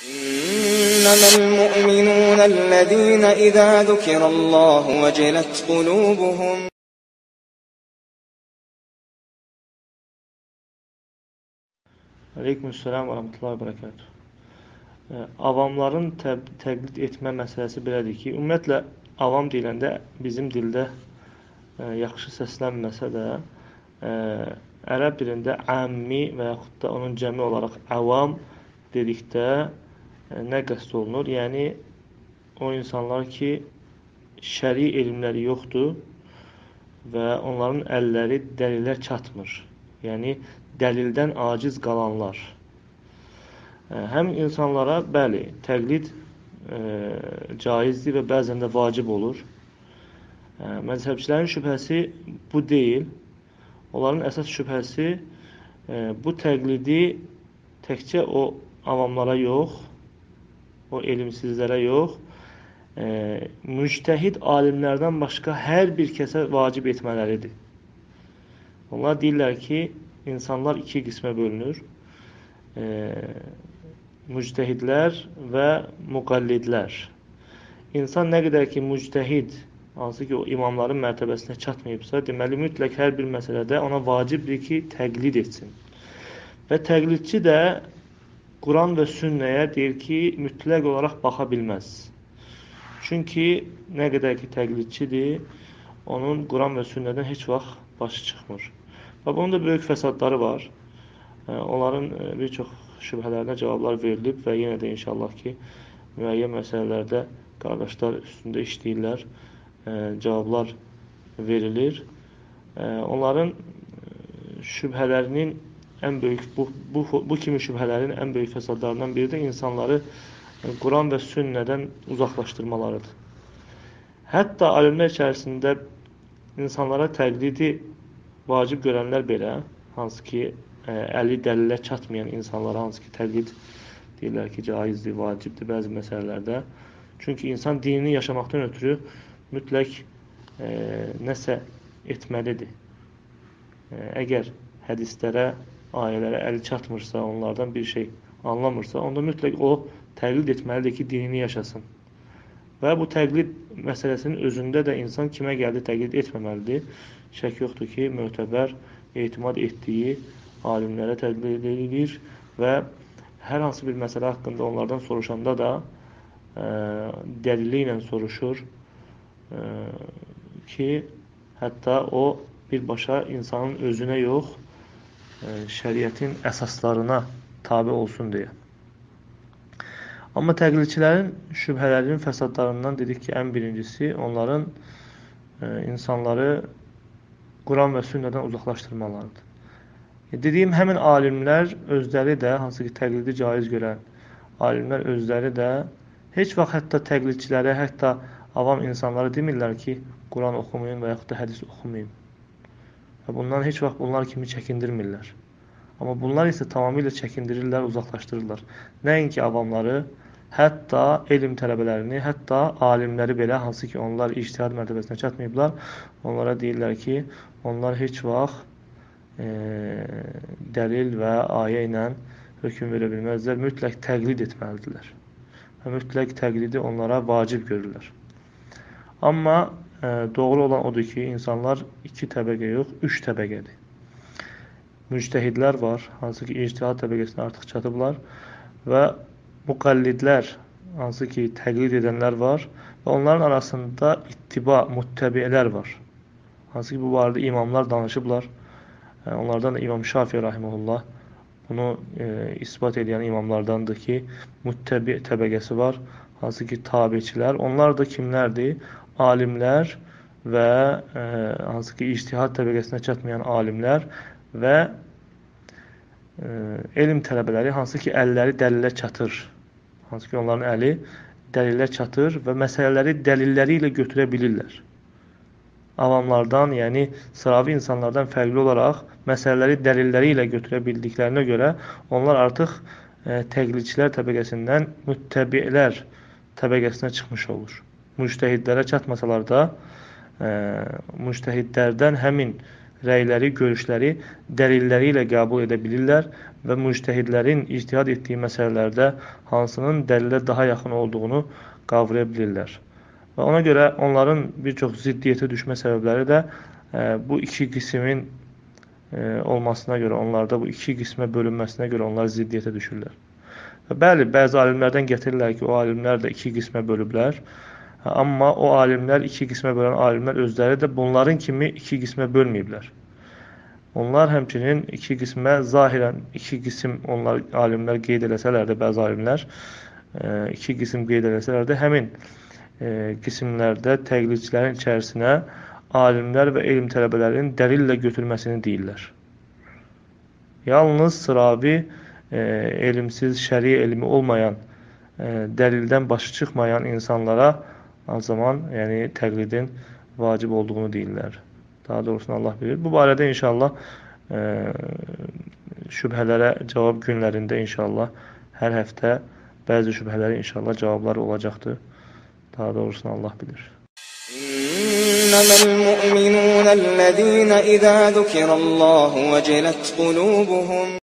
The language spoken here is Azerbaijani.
إنما المؤمنون الذين إذا ذكر الله وجلت قلوبهم. Aleykümselam və rahmetullahi və bərəkatuhu. Avamların təqlid etmə məsələsi belədir ki, ümumiyyətlə avam deyiləndə bizim dildə yaxşı səslənməsə də, ərəb dilində əmmi və yaxud da onun cəmi olaraq əvam dedikdə nə qəsd olunur? Yəni, o insanlar ki, şəri elmləri yoxdur və onların əlləri dəlillə çatmır. Yəni, dəlildən aciz qalanlar. Həmin insanlara, bəli, təqlid caizdir və bəzən də vacib olur. Məzhəbçilərin şübhəsi bu deyil. Onların əsas şübhəsi bu təqlidi təkcə o avamlara yox, o elmsizlərə yox, müctəhid alimlərdən başqa hər bir kəsə vacib etmələridir. Onlar deyirlər ki, insanlar iki qismə bölünür. Müctəhidlər və müqallidlər. İnsan nə qədər ki, müctəhid, hansı ki, o imamların mərtəbəsinə çatmayıbsa, deməli, mütləq hər bir məsələdə ona vacibdir ki, təqlid etsin. Və təqlidçi də Quran və sünnəyə deyir ki, mütləq olaraq baxa bilməz. Çünki nə qədər ki, təqlidçidir, onun Quran və sünnədən heç vaxt başı çıxmır. Və bunun da böyük fəsadları var. Onların bir çox şübhələrinə cavablar verilib və yenə də inşallah ki, müəyyən məsələlərdə qardaşlar üstündə işləyirlər, cavablar verilir. Onların şübhələrinin ən böyük, bu kimi şübhələrin ən böyük fəsadlarından biri də insanları Quran və sünnədən uzaqlaşdırmalarıdır. Hətta alimlər içərisində insanlara təqlidi vacib görənlər belə, hansı ki, əli dəlillə çatmayan insanlara, hansı ki, təqlid deyirlər ki, caizdir, vacibdir bəzi məsələlərdə. Çünki insan dinini yaşamaqdan ötürü mütləq nəsə etməlidir. Əgər hədislərə, ayələrə əli çatmırsa, onlardan bir şey anlamırsa, onda mütləq o təqlid etməlidir ki, dinini yaşasın. Və bu təqlid məsələsinin özündə də insan kimə gəldi təqlid etməməlidir. Şək yoxdur ki, mötəbər, etimad etdiyi alimlərə təqlid edilir və hər hansı bir məsələ haqqında onlardan soruşanda da dəlili ilə soruşur ki, hətta o birbaşa insanın özünə yox, şəriətin əsaslarına tabe olsun deyə. Amma təqlidçilərin şübhələrinin fəsadlarından dedik ki, ən birincisi onların insanları Quran və sünnədən uzaqlaşdırmalarıdır. Dediyim həmin alimlər özləri də, hansı ki, təqlidi caiz görən alimlər özləri də heç vaxt hətta təqlidçilərə, hətta avam insanlara demirlər ki, Quran oxumayın və yaxud da hədis oxumayın. Və bundan heç vaxt bunlar kimi çəkindirmirlər. Amma bunlar isə tamamilə çəkindirirlər, uzaqlaşdırırlar. Nəinki avamları, hətta elm tələbələrini, hətta alimləri belə, hansı ki, onlar ictihad mərtəbəsinə çatmayıblar, onlara deyirlər ki, onlar heç vaxt dəlil və ayə ilə hökm verə bilməzlər, mütləq təqlid etməlidirlər. Və mütləq təqlidi onlara vacib görürlər. Amma doğru olan odur ki, insanlar iki təbəqə yox, üç təbəqədir. Müctəhidlər var, hansı ki, ictihad təbəqəsinə artıq çatıblar və müqallidlər, hansı ki, təqlid edənlər var və onların arasında ittiba, muttəbiələr var. Hansı ki, bu barədə imamlar danışıblar. Onlardan da İmam Şafi'i rahimehullah bunu isbat edən imamlardandır ki, muttəbi təbəqəsi var, hansı ki, tabiçilər. Onlar da kimlərdir? Alimlər və hansı ki, ictihad təbəqəsinə çatmayan alimlər və elm tələbələri, hansı ki, əlləri dəlilə çatır. Hansı ki, onların əli dəlilə çatır və məsələləri dəlilləri ilə götürə bilirlər. Avamlardan, yəni sıravi insanlardan fərqli olaraq məsələləri dəlilləri ilə götürə bildiklərinə görə onlar artıq təqlidçilər təbəqəsindən müttəbiələr təbəqəsinə çıxmış olur. Müctəhidlərə çatmasalar da müctəhidlərdən həmin rəyləri, görüşləri dəlilləri ilə qəbul edə bilirlər və müctəhidlərin ictihad etdiyi məsələlərdə hansının dəlilə daha yaxın olduğunu qavraya bilirlər. Və ona görə onların bir çox ziddiyyətə düşmə səbəbləri də bu iki qismin olmasına görə, onlarda bu iki qismə bölünməsinə görə onlar ziddiyyətə düşürlər. Və bəli, bəzi alimlərdən gətirirlər ki, o alimlər də iki qismə bölüblər. Amma o alimlər, iki qismə bölən alimlər özləri də bunların kimi iki qismə bölməyiblər. Onlar həmçinin iki qismə, zahirən iki qism onlar alimlər qeyd eləsələr də, bəzi alimlər iki qism qeyd eləsələr də, həmin qismlərdə təqlidçilərin içərisinə alimlər və elm tələbələrinin dəlillə götürməsini deyirlər. Yalnız sıravi elmsiz, şəri elmi olmayan, dəlildən başı çıxmayan insanlara o zaman təqlidin vacib olduğunu deyirlər. Daha doğrusunu Allah bilir. Bu barədə inşallah şübhələrə cavab günlərində inşallah hər həftə bəzi şübhələrə inşallah cavablar olacaqdır. Daha doğrusunu Allah bilir. İnnemel mu'minûnellezîne izâ zukirallâhu vecilet kulûbuhum